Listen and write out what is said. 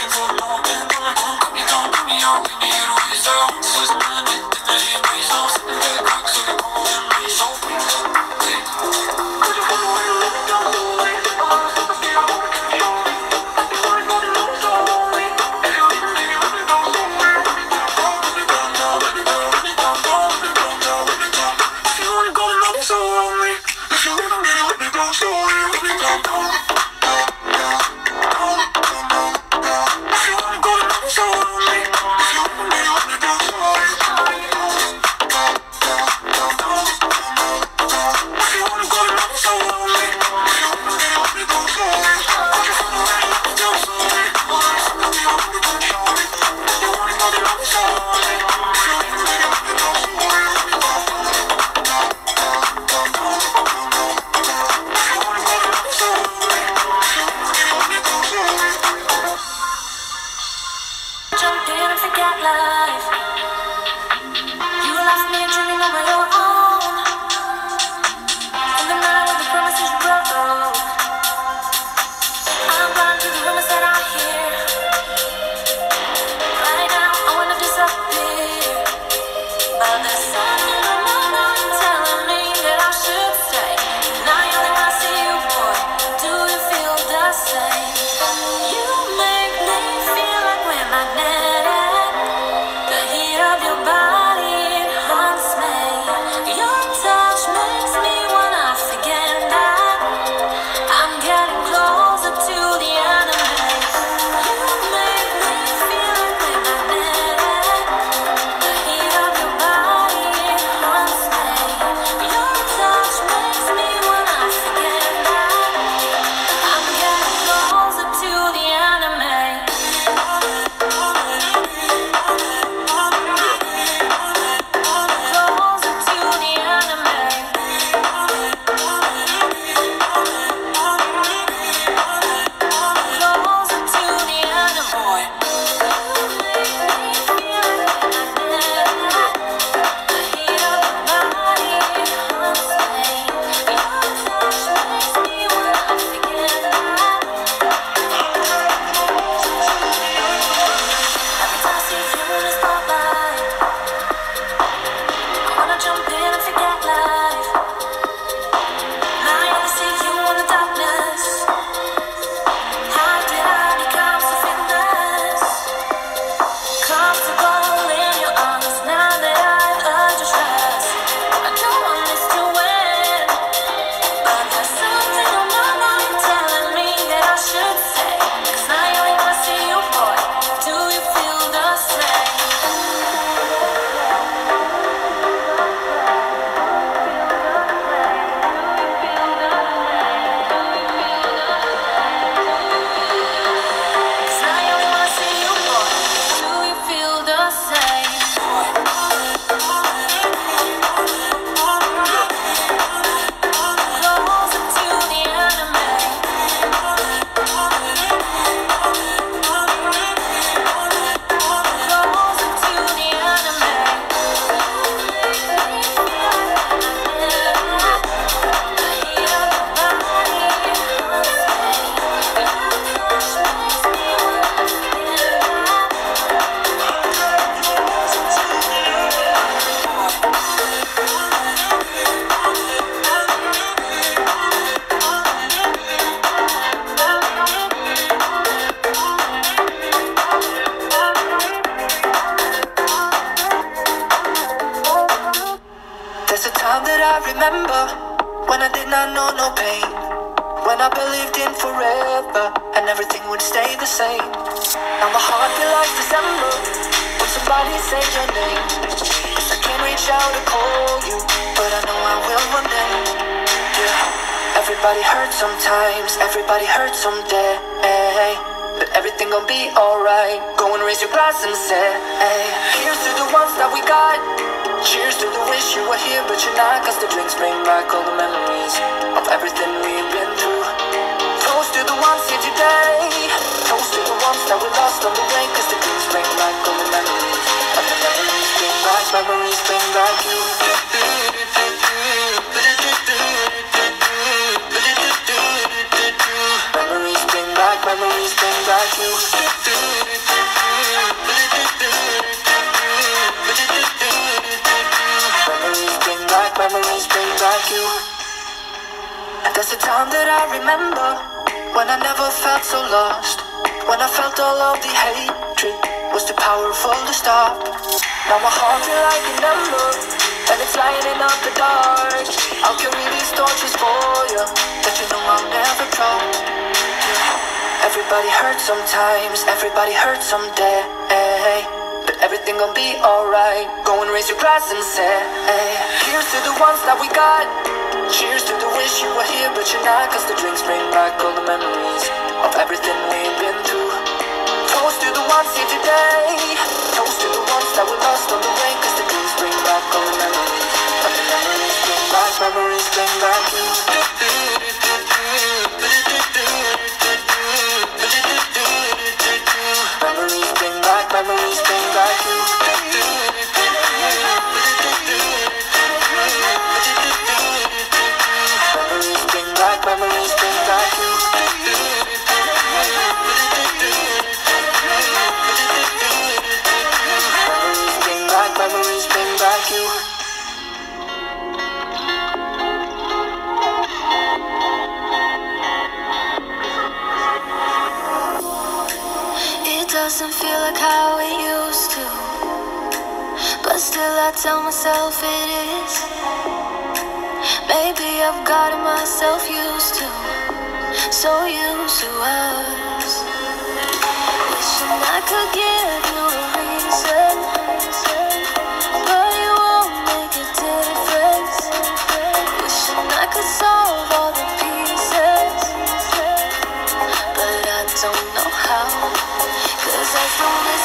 remember when I did not know no pain, when I believed in forever and everything would stay the same. Now my heart feels like December when somebody says your name. I can't reach out to call you, but I know I will one day. Yeah. Everybody hurts sometimes, everybody hurts someday, but everything gon' be alright. Go and raise your glass and say, hey, here's to the ones that we got. Cheers to the wish you were here but you're not, cause the drinks bring back all the memories of everything we've been through. Toast to the ones here today, toast to the ones that we lost on the way, cause the drinks bring back all the memories of the memories bring back, memories bring back you. Memories bring back you. There's a time that I remember when I never felt so lost, when I felt all of the hatred was too powerful to stop. Now my heart feel like an ember, and it's lighting up the dark. I'll carry these torches for you, that you know I'll never drop. Everybody hurts sometimes, everybody hurts someday, but everything gon' be alright. Go and raise your glass and say, here's to the ones that we got. Cheers to the wish you were here but you're not, cause the drinks bring back all the memories of everything we've been through. Toast to the ones here today, toast to the ones that we lost on the way, cause the drinks bring back all the memories, and the memories bring back, memories bring back you. Memories bring back, memories bring back you. Memories bring back, memories bring back you. Memories bring back, memories bring back you. It doesn't feel like how it used to, but still I tell myself it is. Maybe I've gotten myself used to, so used to us. Wishing I could give you a reason, but you won't make a difference. Wishing I could solve all the pieces, but I don't know how. Cause as long